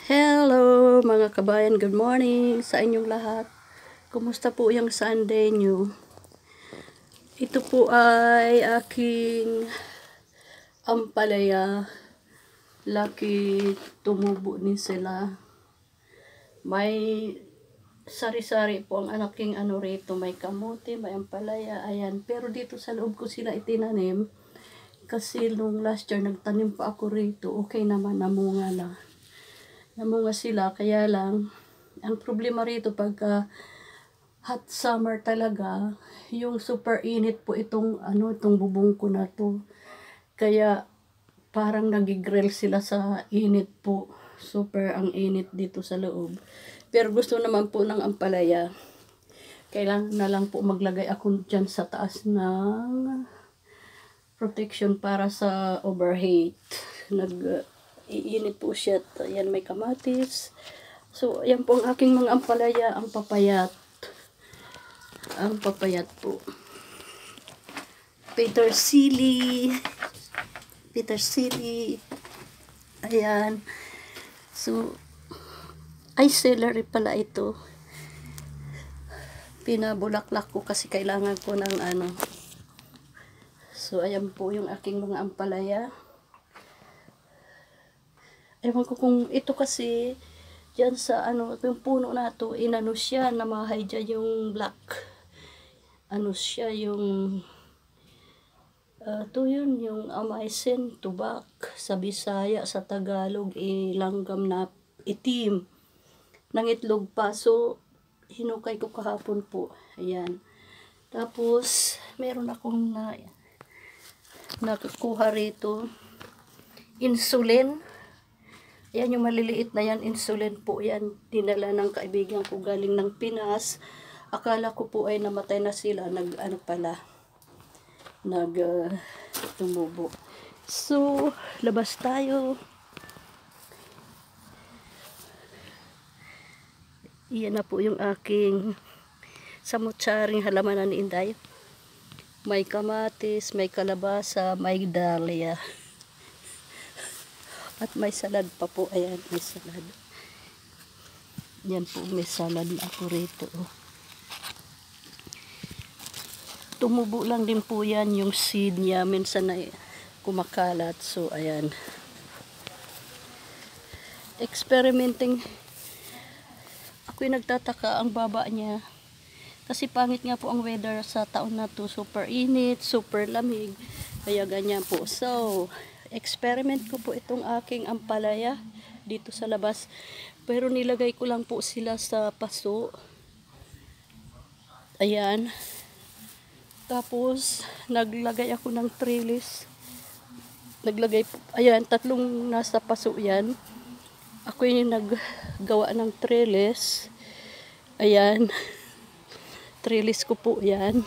Hello mga kabayan, good morning sa inyong lahat. Kumusta po yung Sunday nyo? Ito po ay aking ampalaya. Laki tumubo din sila. May sari-sari po ang aking rito. May kamote, may ampalaya, ayan. Pero dito sa loob ko sila itinanim. Kasi nung last year nagtanim pa ako rito, okay naman, namunga na. Namunga sila, kaya lang, ang problema rito pagka hot summer talaga, yung super init po itong bubong ko na to. Kaya parang nagigrill sila sa init po. Super ang init dito sa loob. Pero gusto naman po ng ampalaya. Kailangan na lang po maglagay ako dyan sa taas ng protection para sa overheat. Iinit po siya. Ayan, may kamatis. So, ayan po ang aking mga ampalaya, ang papayat. Ang papayat po. Petersili. Ayan. So, ay celery pala ito. Pinabulaklak ko kasi kailangan ko ng So, ayan po yung aking mga ampalaya. Ewan ko kung ito kasi dyan sa yung puno na to, siya, namahay dyan yung black. Siya yung yun, yung amaisin, tubak, sa Bisaya, sa Tagalog, langgam na itim, ng itlog pa. So, hinukay ko kahapon po. Ayan. Tapos, meron akong nakukuha rito. Insulin. Ayan yung maliliit na yan, insulin po yan. Dinala ng kaibigan ko galing ng Pinas. Akala ko po ay namatay na sila. Tumubo. So, labas tayo. Iyan na po yung aking samutsaring halamanan ni Inday. May kamatis, may kalabasa, may dahlia. At may salad pa po. Ayan, may salad. Yan po, may salad na ako rito. Tumubo lang din po yan yung seed niya. Minsan na kumakalat. So, ayan. Experimenting. Ako'y nagtataka ang baba niya. Kasi pangit nga po ang weather sa taon na to. Super init, super lamig. Kaya ganyan po. So, experiment ko po itong aking ampalaya dito sa labas. Pero nilagay ko lang po sila sa paso. Ayan. Tapos, naglagay ako ng trellis. Ayan, tatlong nasa paso yan. Ako yung naggawa ng trellis. Ayan. Trellis ko po yan.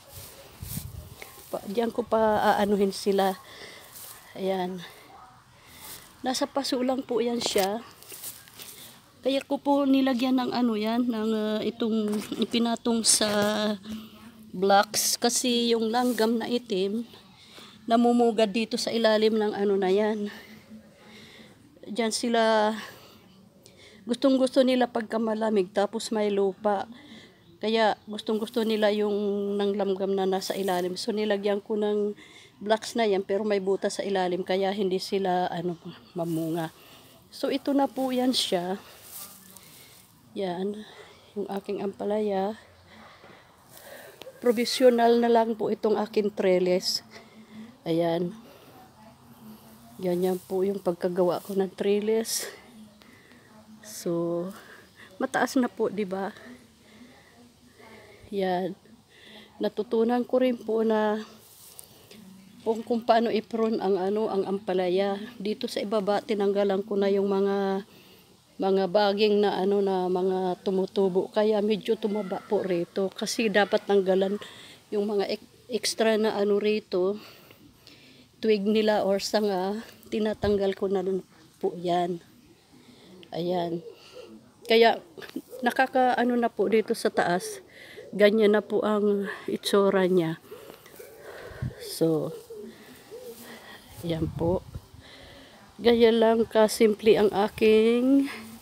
Diyan ko pa aanuhin sila. Ayan. Nasa paso lang po yan siya. Kaya ko po nilagyan ng itong ipinatong sa blocks. Kasi yung langgam na itim, namumugad dito sa ilalim ng na yan. Diyan sila, gustong-gusto nila pagka malamig, tapos may lupa. Kaya gustong-gusto nila yung langgam na nasa ilalim. So nilagyan ko ng blocks na yan, pero may butas sa ilalim, kaya hindi sila mamunga. So ito na po yan siya. Yan, yung aking ampalaya. Provisional na lang po itong aking trellis. Ayan. Ganyan po yung pagkagawa ko ng trellis. So, mataas na po, di ba? Yan. Natutunan ko rin po na kung paano i-prune ang ampalaya. Dito sa ibaba tinanggalan ko na yung mga baging na na mga tumutubo. Kaya medyo tumaba po rito kasi dapat tanggalan yung mga extra na rito. Twig nila or sanga, tinatanggal ko na po yan. Ayan. Kaya na po dito sa taas. Ganyan na po ang itsura niya. So, yan po. Gaya lang kasimple ang aking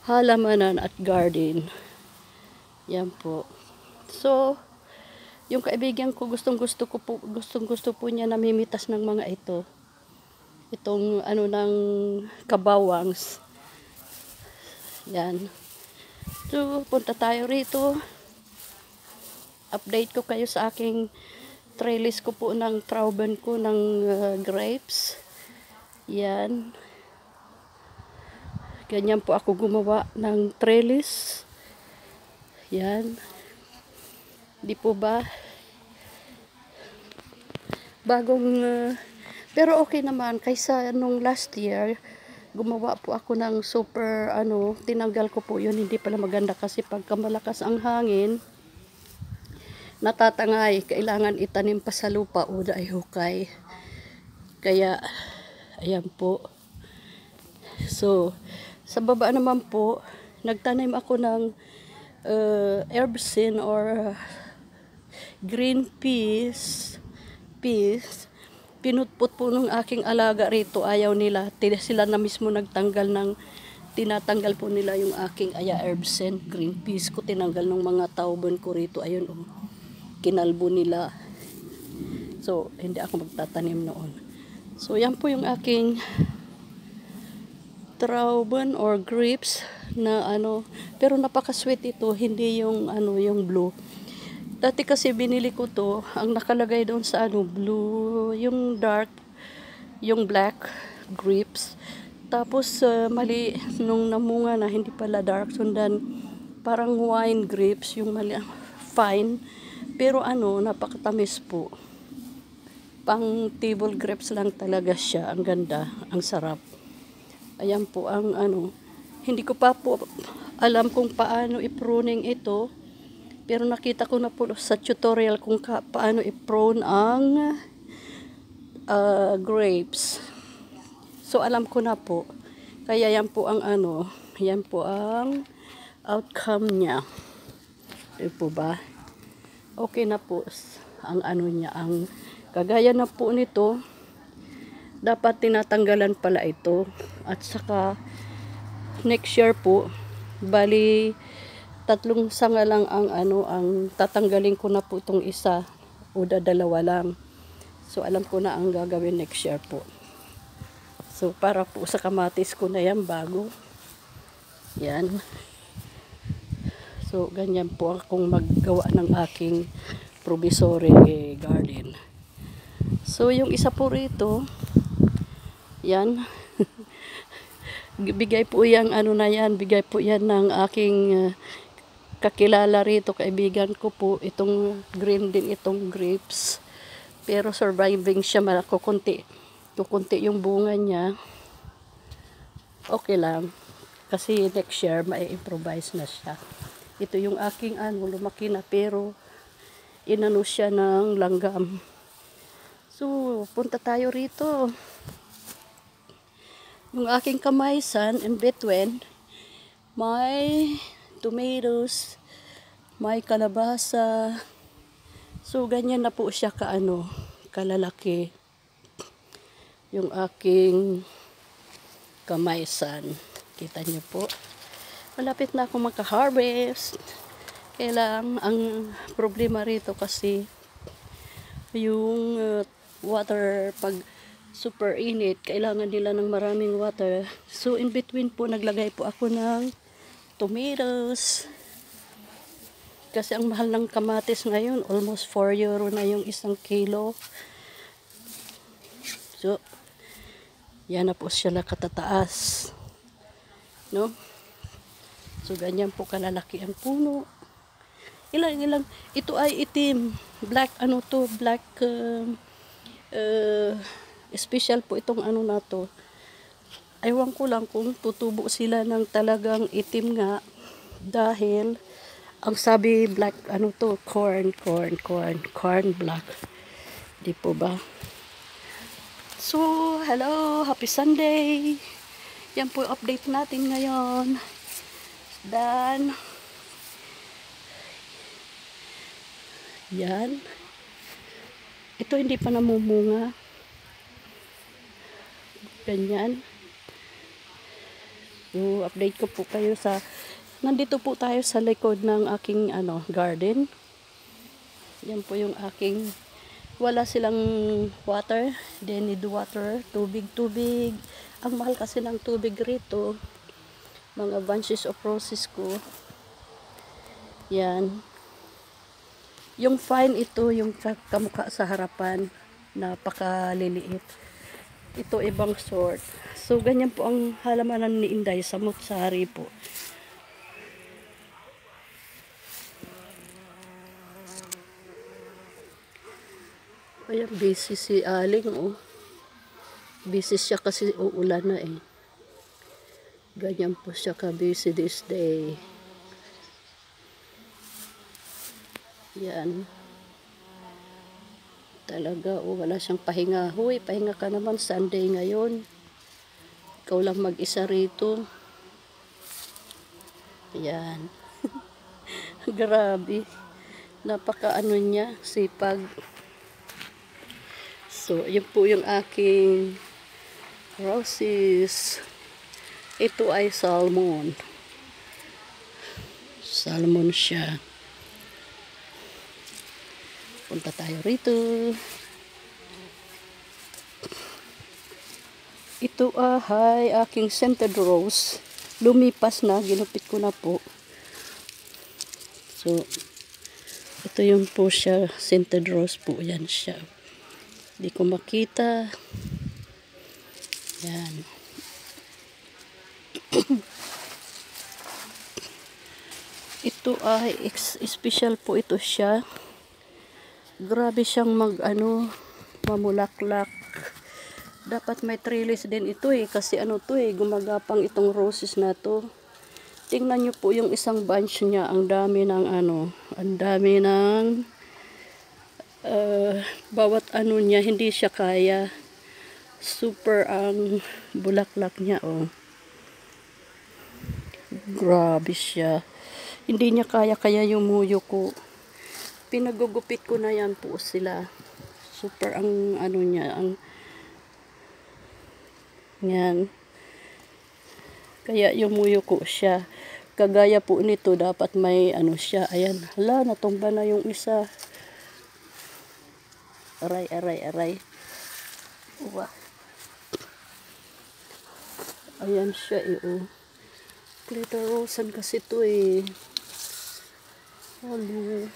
halamanan at garden. Yan po. So, yung kaibigan ko gustong gusto po niya namimitas ng mga ito. Itong ano ng kabawangs. Yan. So, punta tayo rito. Update ko kayo sa aking trellis ko po ng trauben ko ng grapes. Yan. Ganyan po ako gumawa ng trellis. Yan. Di po ba? Bagong, pero okay naman. Kaysa nung last year, gumawa po ako ng super, tinanggal ko po yun. Hindi pala maganda kasi pagka malakas ang hangin, natatangay. Kailangan itanim pa sa lupa o ay hukay. Kaya, ayan po. So, sa baba naman po, nagtanim ako ng herbsin or green peas. Pinutput po ng aking alaga rito. Ayaw nila. Sila na mismo tinatanggal po nila yung aking herbsin, green peas ko. Tinanggal ng mga tauban ko rito. Ayun oh. Kinalbo nila. So, hindi ako magtatanim noon. So, yan po yung aking trauben or grapes na pero napaka-sweet ito, hindi yung yung blue. Dati kasi binili ko to, ang nakalagay doon sa blue, yung dark, yung black grapes. Tapos mali nung namunga na hindi pala dark, sundan parang wine grapes, yung mali fine, pero napakatamis po. Pang table grapes lang talaga siya, ang ganda, ang sarap. Ayan po ang hindi ko pa po alam kung paano i-pruning ito. Pero nakita ko na po sa tutorial kung paano i-prune ang grapes. So alam ko na po. Kaya yan po ang yan po ang outcome niya. Di po ba? Okay na po ang niya. Ang kagaya na po nito, dapat tinatanggalan pala ito. At saka next year po, bali 3 sanga lang ang tatanggalin ko na po itong isa o dalawa lang. So alam ko na ang gagawin next year po. So para po sa kamatis ko na yan bago. Yan. So ganyan po akong maggawa ng aking provisory garden. So yung isa po rito, yan. Bigay po yan, bigay po yan ng aking kakilala rito, kaibigan ko po. Itong green din, itong grapes. Pero surviving siya, kukunti yung bunga niya. Okay lang. Kasi next year, mai-improvise na siya. Ito yung aking lumaki na, pero inano siya ng langgam. So, punta tayo rito. Yung aking kamaysan, in between, may tomatoes, may kalabasa. So, ganyan na po siya kalalaki. Yung aking kamaysan. Kita niyo po. Malapit na ako maka-harvest. Kailang, ang problema rito kasi, yung water, pag super init, kailangan nila ng maraming water. So in between po naglagay po ako ng tomatoes. Kasi ang mahal ng kamatis ngayon, almost 4 euro na yung 1 kilo. So yan na po siya katataas. No? So ganyan po kalalaki ang puno. Ilang ito ay itim, black black special po itong na to. Ewan ko lang kung tutubo sila ng talagang itim nga, dahil ang sabi black corn black. Di po ba? So, hello, happy Sunday. Yan po yung update natin ngayon. Dan yan. Ito hindi pa namumunga. Ganyan. update ko po kayo nandito po tayo sa likod ng aking garden. Yan po yung aking, wala silang water, they need water, tubig. Ang mahal kasi ng tubig rito, mga bunches of roses ko. Yan. Yung fine ito, yung kamukha sa harapan, napakaliliit. Ito ibang sort. So, ganyan po ang halamanan ni Inday sa Mutsari po. Ayan, busy si Aling, oh. Busy siya kasi uulan na eh. Ganyan po siya ka-busy this day. Yan. Talaga, wala siyang pahinga. Huy, pahinga ka naman, Sunday ngayon. Ikaw lang mag-isa rito. Yan. Grabe. Napaka niya, sipag. So, yun po yung aking roses. Ito ay salmon. Salmon siya. Punta tayo rito. Ito ay aking scented rose. Lumipas na, ginupit ko na po. So, ito yung po siya, scented rose po. Yan siya. Hindi ko makita. Yan. Ito ay special po ito siya. Grabe siyang mamulaklak. Dapat may trellis din ito eh. Kasi gumagapang itong roses na to. Tingnan nyo po yung isang bunch niya. Ang dami ng bawat niya, hindi siya kaya. Super ang bulaklak niya, oh. Grabe siya. Hindi niya kaya yumuyo ko. Pinagugupit ko na yan po sila. Super ang niya, yan. Kaya yumuyo ko siya. Kagaya po nito, dapat may siya. Ayan, hala, natumba na yung isa. Aray. Uwa. Ayan siya eh, oh. Clitorosan kasi to eh. Halo.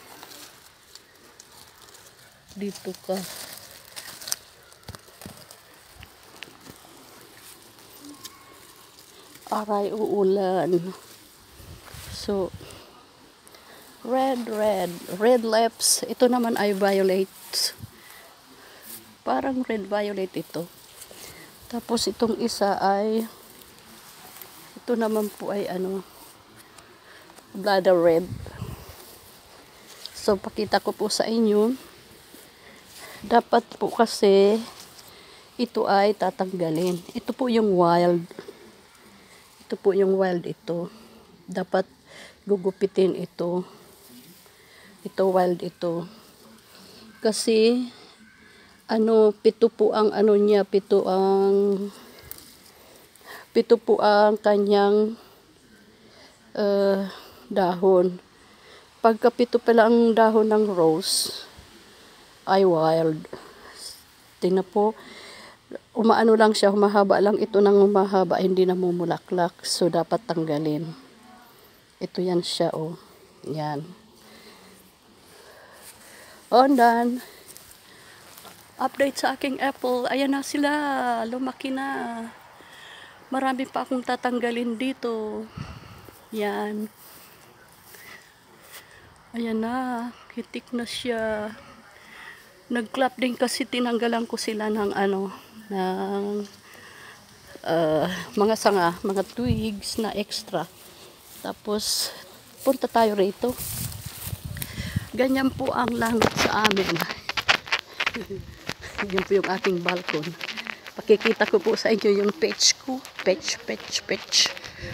Dito ka. Aray, uulan. So, red lips. Ito naman ay violet. Parang red violet ito. Tapos itong isa ay, ito naman po ay bladder red. So, pakita ko po sa inyo. Dapat po kasi ito ay tatanggalin. Ito po yung wild. Ito po yung wild ito. Dapat gugupitin ito. Ito wild ito. Kasi pito po ang niya, pito po ang kanyang dahon. Pagka pito pala ang dahon ng rose ay wild. Tingnan po, lang siya, humahaba lang ito ng humahaba, hindi na mumulaklak. So, dapat tanggalin. Ito yan siya, oh. Yan. On done. Update sa aking apple. Ayan na sila. Lumaki na. Marami pa akong tatanggalin dito. Yan. Ayan na. Hitik na siya. Nag-clap din kasi tinanggalan ko sila ng mga sanga, mga twigs na extra. Tapos, punta tayo rito. Ganyan po ang langit sa amin. Yan po yung aking balkon. Pakikita ko po sa inyo yung page ko. Page.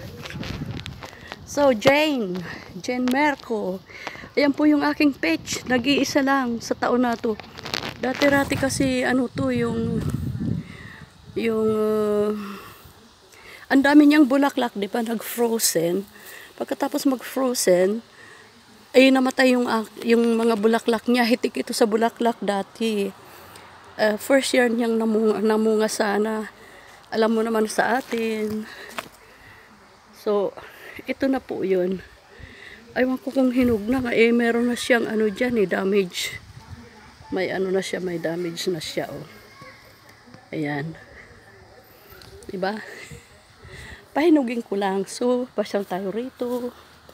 So, Jane Merco. Ayan po yung aking page. Nag-iisa lang sa taon na to. Dati-rati kasi Ang dami niyang bulaklak, di ba? Nag-frozen. Pagkatapos mag-frozen, ay namatay yung mga bulaklak niya. Hitik ito sa bulaklak dati. First year niyang namunga sana. Alam mo naman sa atin. So, ito na po yun. Aywan ko kung hinog na nga. Meron na siyang ano dyan damage. May ano na siya, may damage na siya. Oh. Ayan. Diba? Pahinugin ko lang. So, pasyal tayo rito.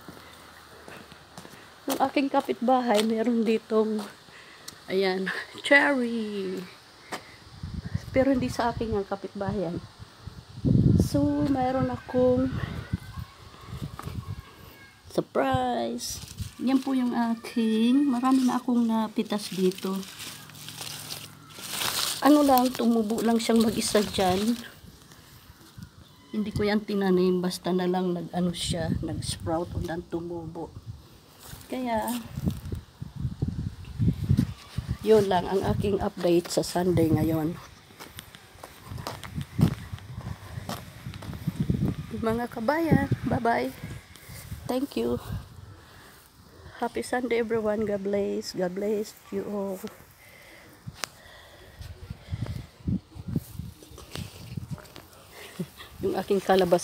Yung aking kapitbahay, meron ditong, ayan, cherry. Pero hindi sa akin ang kapitbahayan. So, mayroon akong surprise. Yan po yung aking, marami na akong napitas dito. Ano lang, tumubo lang siyang mag-isa dyan. Hindi ko yan tinanim, basta na lang nag-ano siya, nag-sprout o dan tumubo. Kaya, yun lang ang aking update sa Sunday ngayon. Mga kabayan, bye-bye. Thank you. Happy Sunday everyone. God bless. God bless you all. Yung aking kalabas